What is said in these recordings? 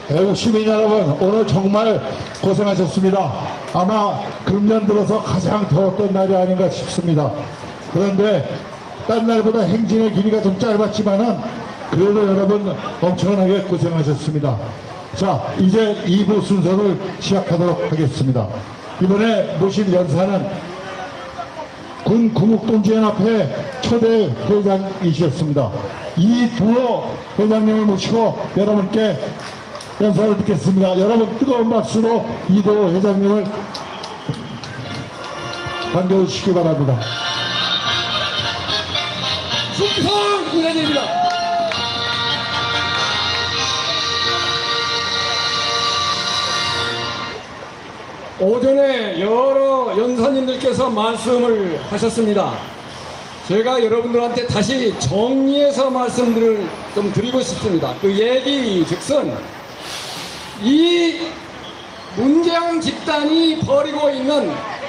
애국 시민 여러분, 오늘 정말 고생하셨습니다. 아마 금년 들어서 가장 더웠던 날이 아닌가 싶습니다. 그런데 딴 날보다 행진의 길이가 좀 짧았지만은 그래도 여러분 엄청나게 고생하셨습니다. 자, 이제 2부 순서를 시작하도록 하겠습니다. 이번에 모실 연사는 군 구국동지연합회 초대 회장이셨습니다. 이두호 회장님을 모시고 여러분께 연사를 듣겠습니다. 여러분 뜨거운 박수로 이두호 회장님을 반겨주시기 바랍니다. 충성 군대입니다. 오전에 여러 연사님들께서 말씀을 하셨습니다. 제가 여러분들한테 다시 정리해서 말씀들을 좀 드리고 싶습니다. 그 얘기 즉슨 이 문재영 집단이 벌이고 있는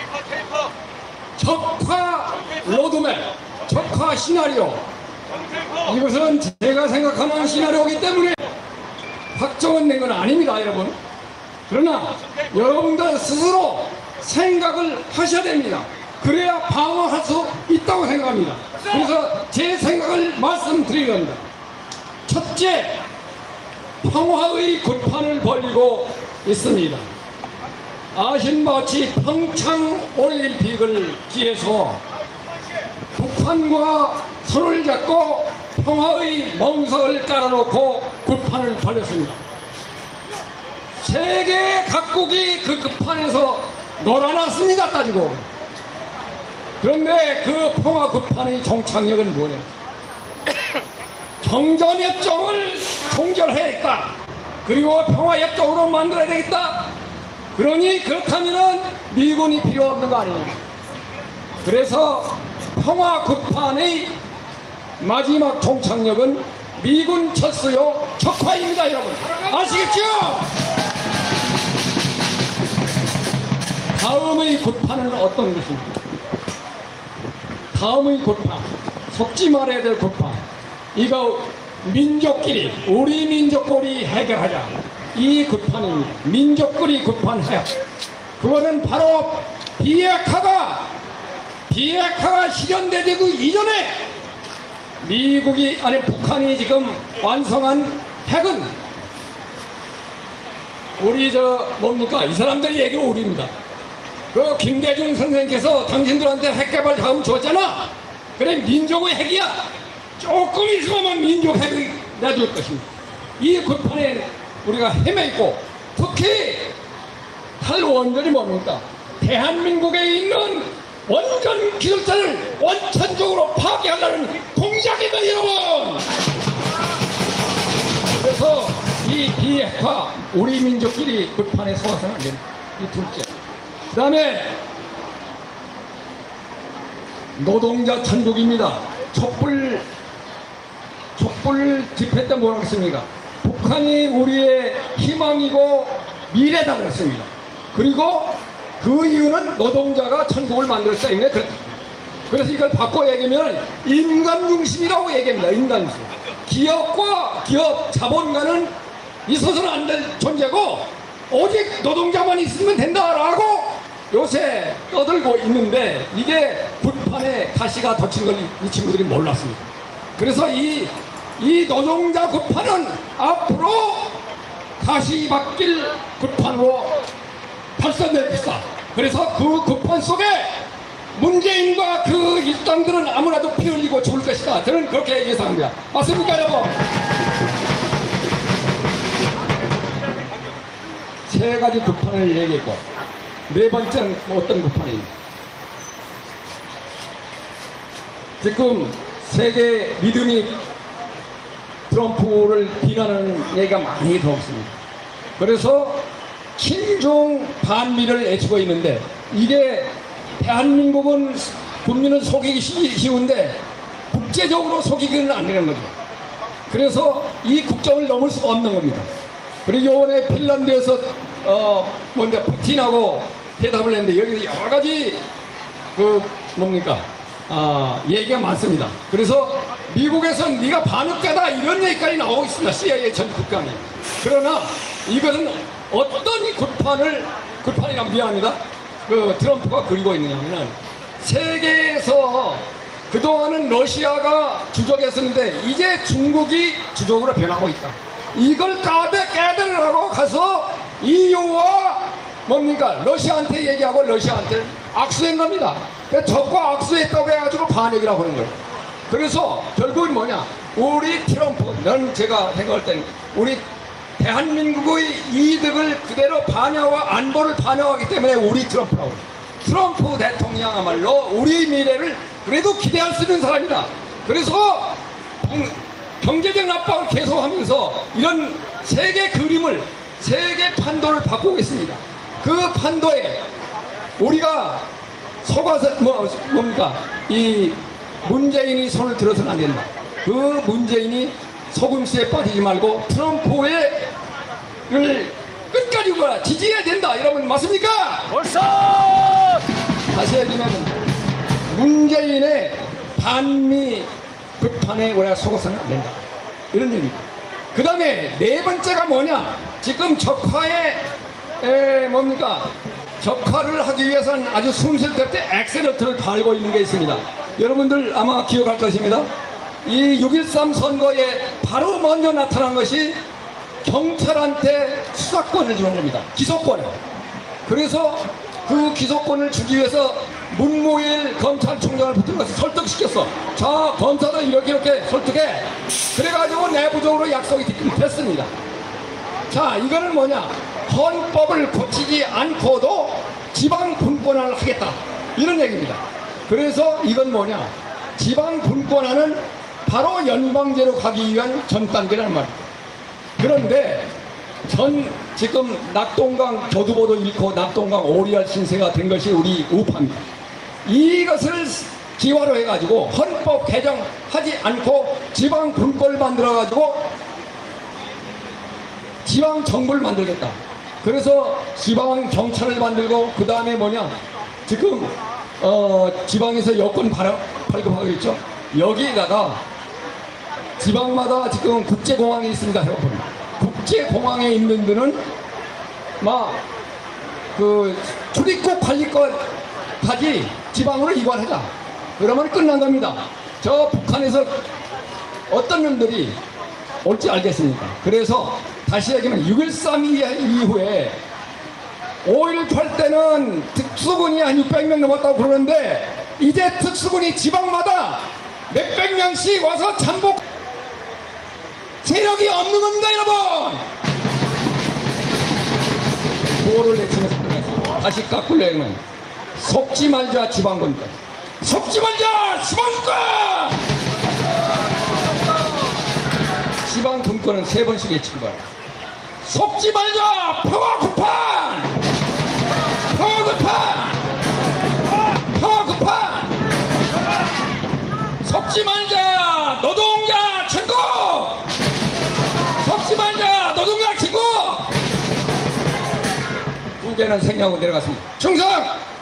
적화 로드맵, 적화 시나리오, 이것은 제가 생각하는 시나리오이기 때문에 확정된 건 아닙니다, 여러분. 그러나 여러분들 스스로 생각을 하셔야 됩니다. 그래야 방어할 수 있다고 생각합니다. 그래서 제 생각을 말씀드리려 합니다. 첫째, 평화의 굿판을 벌이고 있습니다. 아신 바와 같이 평창올림픽을 기해서 북한과 손을 잡고 평화의 멍석을 깔아놓고 굿판을 벌였습니다. 세계 각국이 그 굿판에서 놀아났습니다, 따지고. 그런데 그 평화 굿판의 종착역은 뭐냐? 정전협정을 종결해야겠다. 그리고 평화협정으로 만들어야 되겠다. 그러니 그렇다면 미군이 필요 없는 거 아니냐? 그래서 평화 굿판의 마지막 종착역은 미군 철수요 적화입니다, 여러분. 아시겠죠? 다음의 굿판은 어떤 것입니까? 다음의 굿판, 속지 말아야 될 굿판, 이거 민족끼리, 우리 민족끼리 해결하자. 이 굿판입니다. 민족끼리 굿판해야. 그거는 바로 비핵화가 실현되고 이전에 미국이, 아니 북한이 지금 완성한 핵은 우리 뭡니까? 이 사람들이 얘기는 우리입니다. 그 김대중 선생님께서 당신들한테 핵개발 자금 줬잖아. 그래, 민족의 핵이야. 조금 있으면 민족 핵을 내줄 것입니다. 이 굿판에 우리가 헤매있고, 특히 탈원전이 뭡니까? 대한민국에 있는 원전 기술자를 원천적으로 파괴하려는 공작입니다, 여러분. 그래서 이 비핵화, 우리 민족끼리 굿판에 서서는 안 됩니다. 이 둘째. 그 다음에 노동자 천국입니다. 촛불 집회 때 뭐라고 했습니까? 북한이 우리의 희망이고 미래다 그랬습니다. 그리고 그 이유는 노동자가 천국을 만들었다. 그래서 이걸 바꿔 얘기하면 인간 중심이라고 얘기합니다. 인간 중심. 기업과 기업 자본가는 있어서는 안 될 존재고 오직 노동자만 있으면 된다라고 요새 떠들고 있는데, 이게 굿판에 가시가 덧친 걸 이 친구들이 몰랐습니다. 그래서 이 노동자 굿판은 앞으로 가시 바뀔 굿판으로 발전됩니다. 그래서 그 굿판 속에 문재인과 그 일당들은 아무나도 피 흘리고 죽을 것이다. 저는 그렇게 예상합니다. 맞습니까, 여러분? 세 가지 굿판을 얘기했고, 네 번째는 어떤 굿판입니까? 지금 세계 믿음이 트럼프를 비난하는 얘기가 많이 들어왔습니다. 그래서 친중 반미를 외치고 있는데, 이게 대한민국은 국민을 속이기 쉬운데 국제적으로 속이기는 안 되는 거죠. 그래서 이 국경을 넘을 수가 없는 겁니다. 그리고 이번에 핀란드에서 푸틴하고 대답을 했는데, 여기 여러 가지 얘기가 많습니다. 그래서 미국에서는 네가 반역자다 이런 얘기까지 나오고 있습니다. CIA 전 국장이. 그러나 이것은 어떤 굿판이라면 미안합니다. 그 트럼프가 그리고 있느냐면은 세계에서 그동안은 러시아가 주적했었는데 이제 중국이 주적으로 변하고 있다. 이걸 깨달으라고 가서 EU와 뭡니까? 러시아한테 얘기하고 러시아한테 악수한 겁니다. 적과 악수했다고 해가지고 반역이라고 하는 거예요. 그래서 결국은 뭐냐? 우리 트럼프, 난 제가 생각할 때는 우리 대한민국의 이득을 그대로 반영하고 안보를 반영하기 때문에 우리 트럼프라고 해요. 트럼프 대통령이야말로 우리 미래를 그래도 기대할 수 있는 사람이다. 그래서 경제적 압박을 계속하면서 이런 세계 그림을, 세계 판도를 바꾸고 있습니다. 그 판도에 우리가 속아서 뭡니까? 이 문재인이 손을 들어서는 안 된다. 그 문재인이 속음수에 빠지지 말고 트럼프를 끝까지 지지해야 된다. 여러분 맞습니까? 벌써 다시 얘기하면 문재인의 반미 극판에 우리가 속아서는 안 된다. 이런 얘기입니다. 그 다음에 네 번째가 뭐냐? 지금 적화를 하기 위해서는 아주 숨쉴 때 엑셀러트를 달고 있는 게 있습니다. 여러분들 아마 기억할 것입니다. 이 6.13 선거에 바로 먼저 나타난 것이 경찰한테 수사권을 주는 겁니다. 기소권을. 그래서 그 기소권을 주기 위해서 문무일 검찰총장을 붙들어서 설득시켰어. 자, 검사도 이렇게 설득해. 그래가지고 내부적으로 약속이 됐습니다. 자, 이거는 뭐냐? 헌법을 고치지 않고도 지방 분권화를 하겠다. 이런 얘기입니다. 그래서 이건 뭐냐? 지방 분권화는 바로 연방제로 가기 위한 전 단계라는 말입니다. 그런데 지금 낙동강 교두보도 잃고 낙동강 오리알 신세가 된 것이 우리 우파입니다. 이것을 기화로 해가지고 헌법 개정하지 않고 지방 분권을 만들어가지고 지방 정부를 만들겠다. 그래서 지방 경찰을 만들고 그 다음에 뭐냐? 지금 지방에서 여권 발급하고 있죠. 여기다가 지방마다 지금 국제공항이 있습니다, 여러분. 국제공항에 있는 데는 출입국 관리권까지 지방으로 이관하자. 그러면 끝난 겁니다. 저 북한에서 어떤 놈들이 올지 알겠습니까? 그래서 다시 얘기하면 6.13 이후에 5.18 때는 특수군이 한 600명 넘었다고 그러는데 이제 특수군이 지방마다 몇백 명씩 와서 잠복 세력이 없는 겁니다, 여러분. 구호를 내치면서 다시 깎으려면 속지 말자 지방군권, 속지 말자 지방군권. 지방군권은 3번씩 외치고 가요. 속지 말자 평화급판, 평화급판, 평화급판. 속지 말자 노동자 천국, 속지 말자 노동자 친구. 두 개는 생략하고 내려갔습니다. 충성!